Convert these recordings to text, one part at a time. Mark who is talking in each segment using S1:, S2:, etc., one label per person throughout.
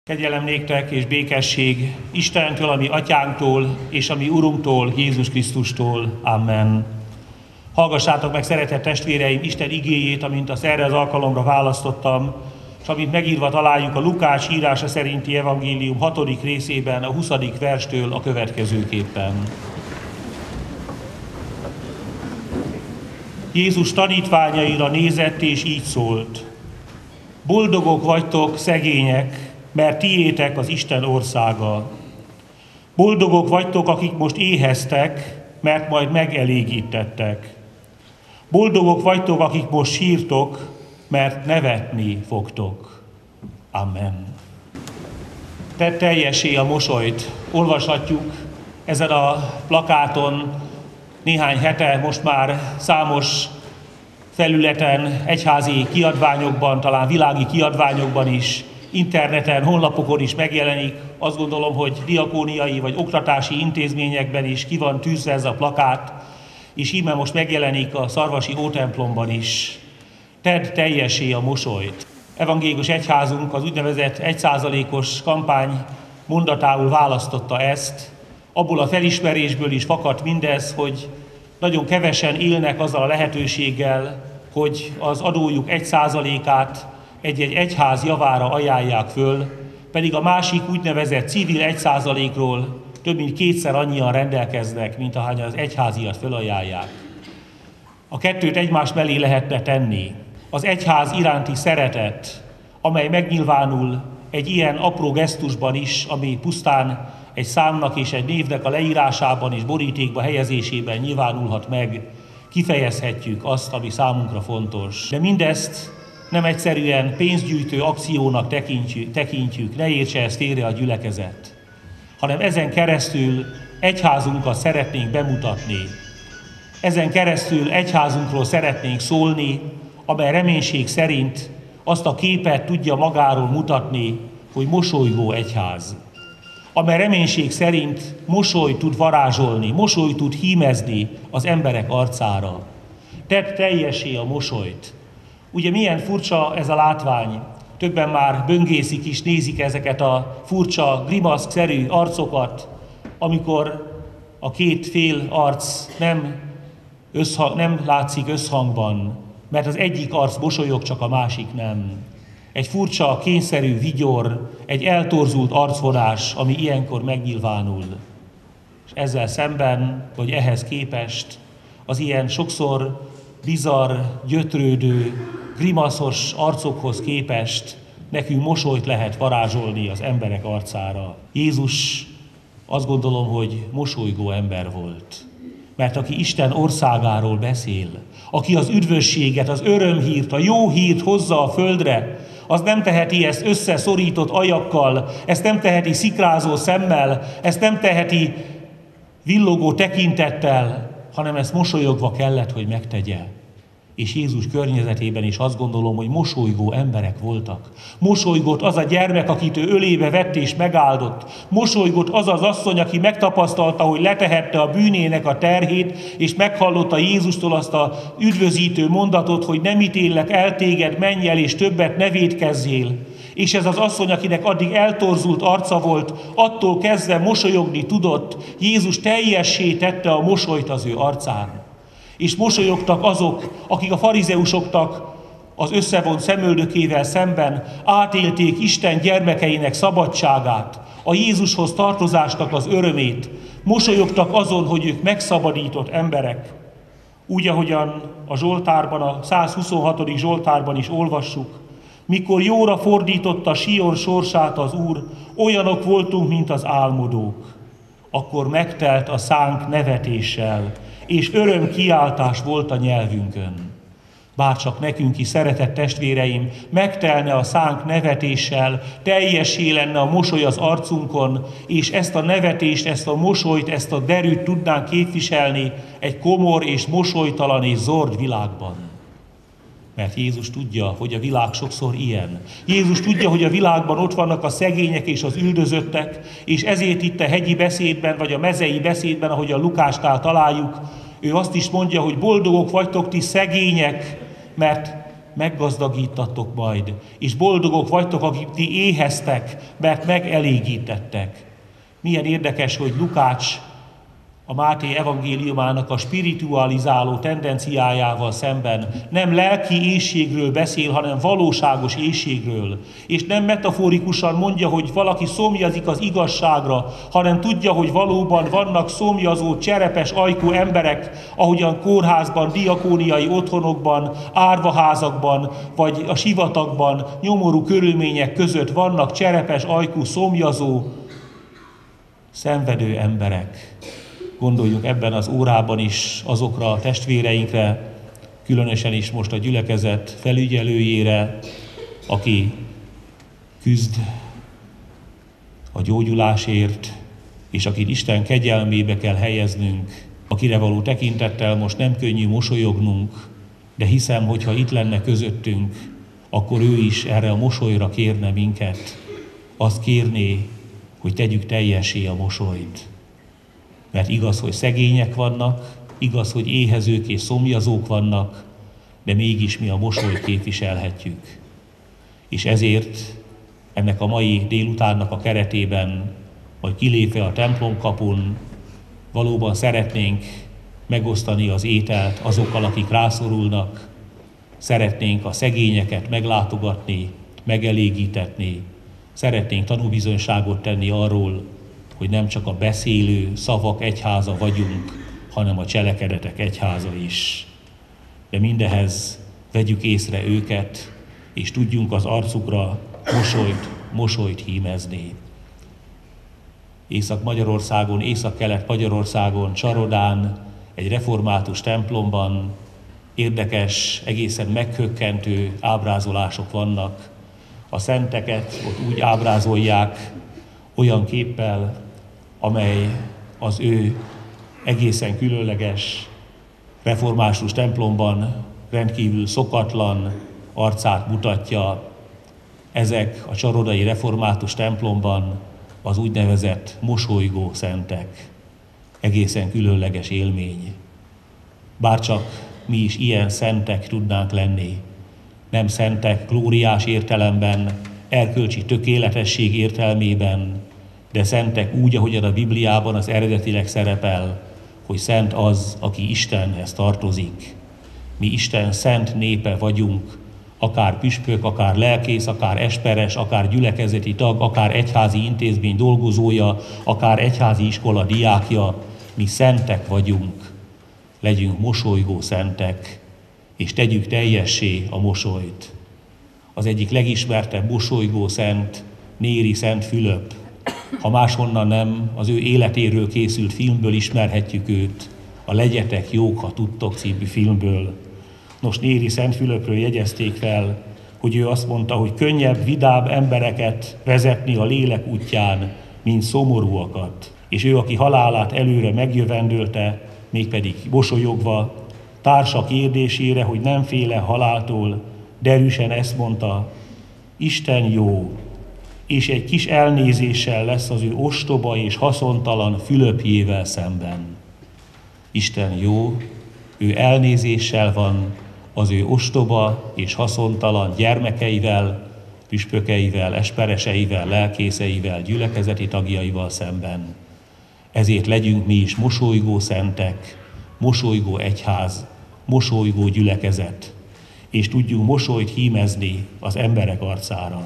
S1: Kegyelem néktek és békesség Istentől, a mi atyánktól, és a mi Urunktól, Jézus Krisztustól. Amen. Hallgassátok meg, szeretett testvéreim, Isten igéjét, amint azt erre az alkalomra választottam, és amint megírva találjuk a Lukács írása szerinti evangélium 6. részében, a 20. verstől a következőképpen. Jézus tanítványaira nézett, és így szólt: Boldogok vagytok, szegények, mert tiétek az Isten országa. Boldogok vagytok, akik most éheztek, mert majd megelégítettek. Boldogok vagytok, akik most sírtok, mert nevetni fogtok. Amen. Tedd teljessé a mosolyt. Olvashatjuk ezen a plakáton néhány hete, most már számos felületen, egyházi kiadványokban, talán világi kiadványokban is, interneten, honlapokon is megjelenik. Azt gondolom, hogy diakóniai vagy oktatási intézményekben is ki van tűzve ez a plakát, és íme most megjelenik a Szarvasi Ótemplomban is. Tedd teljessé a mosolyt. Evangélikus egyházunk az úgynevezett 1%-os kampány mondatául választotta ezt. Abból a felismerésből is fakadt mindez, hogy nagyon kevesen élnek azzal a lehetőséggel, hogy az adójuk 1%-át egy-egy egyház javára ajánlják föl, pedig a másik úgynevezett civil 1%-ról több mint 2-szer annyian rendelkeznek, mint ahányan az egyháziat fölajánlják. A kettőt egymás mellé lehetne tenni. Az egyház iránti szeretet, amely megnyilvánul egy ilyen apró gesztusban is, ami pusztán egy számnak és egy névnek a leírásában és borítékba helyezésében nyilvánulhat meg, kifejezhetjük azt, ami számunkra fontos. De mindezt nem egyszerűen pénzgyűjtő akciónak tekintjük, ne értse ezt félre a gyülekezet, hanem ezen keresztül egyházunkat szeretnénk bemutatni. Ezen keresztül egyházunkról szeretnénk szólni, amely reménység szerint azt a képet tudja magáról mutatni, hogy mosolygó egyház. Amely reménység szerint mosoly tud varázsolni, mosoly tud hímezni az emberek arcára. Tedd teljessé a mosolyt. Ugye milyen furcsa ez a látvány. Többen már böngészik is, nézik ezeket a furcsa, grimaszszerű arcokat, amikor a két fél arc nem látszik összhangban, mert az egyik arc mosolyog, csak a másik nem. Egy furcsa, kényszerű vigyor, egy eltorzult arcvonás, ami ilyenkor megnyilvánul. És ezzel szemben, vagy ehhez képest, az ilyen sokszor bizarr, gyötrődő, grimaszos arcokhoz képest nekünk mosolyt lehet varázsolni az emberek arcára. Jézus, azt gondolom, hogy mosolygó ember volt. Mert aki Isten országáról beszél, aki az üdvösséget, az örömhírt, a jó hírt hozza a földre, az nem teheti ezt összeszorított ajakkal, ezt nem teheti szikrázó szemmel, ezt nem teheti villogó tekintettel, hanem ezt mosolyogva kellett, hogy megtegye. És Jézus környezetében is azt gondolom, hogy mosolygó emberek voltak. Mosolygott az a gyermek, akit ő ölébe vett és megáldott. Mosolygott az az asszony, aki megtapasztalta, hogy letehette a bűnének a terhét, és meghallotta Jézustól azt a üdvözítő mondatot, hogy nem ítéllek el téged, menj el, és többet ne vétkezzél. És ez az asszony, akinek addig eltorzult arca volt, attól kezdve mosolyogni tudott. Jézus teljessé tette a mosolyt az ő arcán. És mosolyogtak azok, akik a farizeusoknak az összevont szemöldökével szemben átélték Isten gyermekeinek szabadságát, a Jézushoz tartozásnak az örömét. Mosolyogtak azon, hogy ők megszabadított emberek. Úgy, ahogyan a Zsoltárban, a 126. Zsoltárban is olvassuk, mikor jóra fordította Sion sorsát az Úr, olyanok voltunk, mint az álmodók. Akkor megtelt a szánk nevetéssel, és örömkiáltás volt a nyelvünkön. Bárcsak nekünk is, szeretett testvéreim, megtelne a szánk nevetéssel, teljessé lenne a mosoly az arcunkon, és ezt a nevetést, ezt a mosolyt, ezt a derűt tudnánk képviselni egy komor és mosolytalan és zord világban. Mert Jézus tudja, hogy a világ sokszor ilyen. Jézus tudja, hogy a világban ott vannak a szegények és az üldözöttek, és ezért itt a hegyi beszédben, vagy a mezei beszédben, ahogy a Lukásnál találjuk, ő azt is mondja, hogy boldogok vagytok ti szegények, mert meggazdagítatok majd, és boldogok vagytok, akik ti éheztek, mert megelégítettek. Milyen érdekes, hogy Lukács a Máté evangéliumának a spiritualizáló tendenciájával szemben nem lelki éhségről beszél, hanem valóságos éhségről. És nem metaforikusan mondja, hogy valaki szomjazik az igazságra, hanem tudja, hogy valóban vannak szomjazó, cserepes ajkú emberek, ahogyan kórházban, diakóniai otthonokban, árvaházakban, vagy a sivatagban, nyomorú körülmények között vannak cserepes ajkú, szomjazó, szenvedő emberek. Gondoljunk ebben az órában is azokra a testvéreinkre, különösen is most a gyülekezet felügyelőjére, aki küzd a gyógyulásért, és akit Isten kegyelmébe kell helyeznünk, akire való tekintettel most nem könnyű mosolyognunk, de hiszem, hogyha itt lenne közöttünk, akkor ő is erre a mosolyra kérne minket. Azt kérné, hogy tegyük teljessé a mosolyt. Mert igaz, hogy szegények vannak, igaz, hogy éhezők és szomjazók vannak, de mégis mi a mosolyt képviselhetjük. És ezért ennek a mai délutánnak a keretében, vagy kilépve a templomkapun, valóban szeretnénk megosztani az ételt azokkal, akik rászorulnak, szeretnénk a szegényeket meglátogatni, megelégítetni, szeretnénk tanúbizonyságot tenni arról, hogy nem csak a beszélő szavak egyháza vagyunk, hanem a cselekedetek egyháza is. De mindehez vegyük észre őket, és tudjunk az arcukra mosolyt hímezni. Észak-Magyarországon, Észak-Kelet-Magyarországon, Csarodán, egy református templomban érdekes, egészen meghökkentő ábrázolások vannak. A szenteket ott úgy ábrázolják olyan képpel, amely az ő egészen különleges református templomban rendkívül szokatlan arcát mutatja. Ezek a csarodai református templomban az úgynevezett mosolygó szentek. Egészen különleges élmény. Bárcsak mi is ilyen szentek tudnánk lenni. Nem szentek glóriás értelemben, erkölcsi tökéletesség értelmében, de szentek úgy, ahogyan a Bibliában az eredetileg szerepel, hogy szent az, aki Istenhez tartozik. Mi Isten szent népe vagyunk, akár püspök, akár lelkész, akár esperes, akár gyülekezeti tag, akár egyházi intézmény dolgozója, akár egyházi iskola diákja, mi szentek vagyunk. Legyünk mosolygó szentek, és tegyük teljessé a mosolyt. Az egyik legismertebb mosolygó szent, Néri Szent Fülöp. Ha máshonnan nem, az ő életéről készült filmből ismerhetjük őt, a Legyetek jók, ha tudtok című filmből. Nos, Néri Szent Fülöpről jegyezték fel, hogy ő azt mondta, hogy könnyebb, vidább embereket vezetni a lélek útján, mint szomorúakat. És ő, aki halálát előre megjövendölte, mégpedig mosolyogva, társa kérdésére, hogy nem féle haláltól, derűsen ezt mondta: Isten jó, és egy kis elnézéssel lesz az ő ostoba és haszontalan Fülöpjével szemben. Isten jó, ő elnézéssel van az ő ostoba és haszontalan gyermekeivel, püspökeivel, espereseivel, lelkészeivel, gyülekezeti tagjaival szemben. Ezért legyünk mi is mosolygó szentek, mosolygó egyház, mosolygó gyülekezet, és tudjunk mosolyt hímezni az emberek arcára.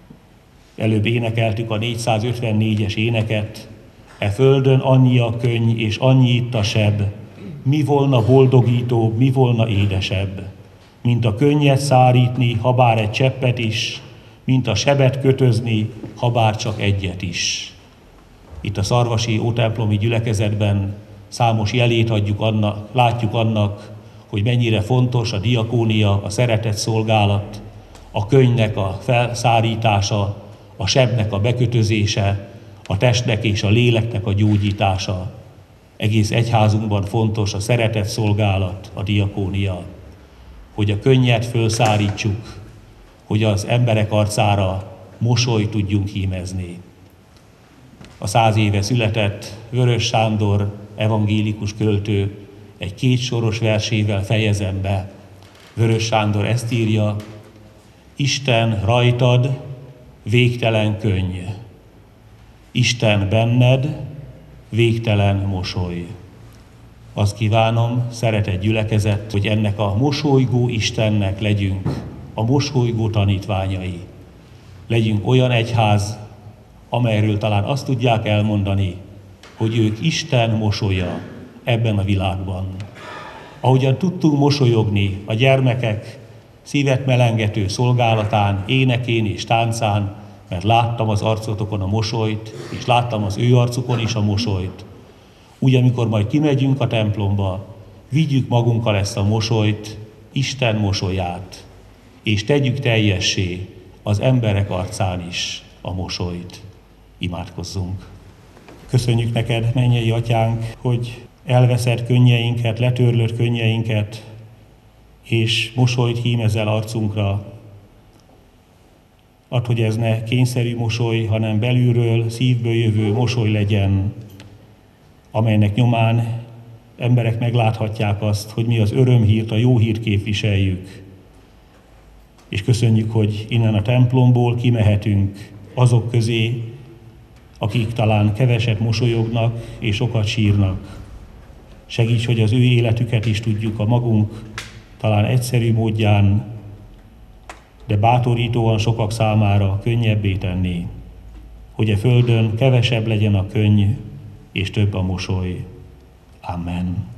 S1: Előbb énekeltük a 454-es éneket: E földön annyi a könny és annyi itt a seb, mi volna boldogítóbb, mi volna édesebb, mint a könnyet szárítni, ha bár egy cseppet is, mint a sebet kötözni, ha bár csak egyet is. Itt a szarvasi ótemplomi gyülekezetben számos jelét látjuk annak, hogy mennyire fontos a diakónia, a szeretet szolgálat, a könnynek a felszárítása, a sebnek a bekötözése, a testnek és a léleknek a gyógyítása. Egész egyházunkban fontos a szeretet szolgálat, a diakónia, hogy a könnyet fölszárítsuk, hogy az emberek arcára mosolyt tudjunk hímezni. A 100 éve született Vörös Sándor evangélikus költő egy 2 soros versével fejezem be. Vörös Sándor ezt írja: Isten rajtad végtelen könny, Isten benned végtelen mosoly. Azt kívánom, szeretett gyülekezet, hogy ennek a mosolygó Istennek legyünk a mosolygó tanítványai. Legyünk olyan egyház, amelyről talán azt tudják elmondani, hogy ők Isten mosolya ebben a világban. Ahogyan tudtunk mosolyogni a gyermekek szívet melengető szolgálatán, énekén és táncán, mert láttam az arcotokon a mosolyt, és láttam az ő arcukon is a mosolyt. Úgy, amikor majd kimegyünk a templomba, vigyük magunkkal ezt a mosolyt, Isten mosolyát, és tegyük teljessé az emberek arcán is a mosolyt. Imádkozzunk. Köszönjük neked, mennyei atyánk, hogy elveszed könnyeinket, letörlöd könnyeinket, és mosolyt hímezel arcunkra. Add, hogy ez ne kényszerű mosoly, hanem belülről, szívből jövő mosoly legyen, amelynek nyomán emberek megláthatják azt, hogy mi az örömhírt, a jó hírt képviseljük. És köszönjük, hogy innen a templomból kimehetünk azok közé, akik talán keveset mosolyognak és sokat sírnak. Segíts, hogy az ő életüket is tudjuk a magunk talán egyszerű módján, de bátorítóan sokak számára könnyebbé tenni, hogy a földön kevesebb legyen a könny és több a mosoly. Amen.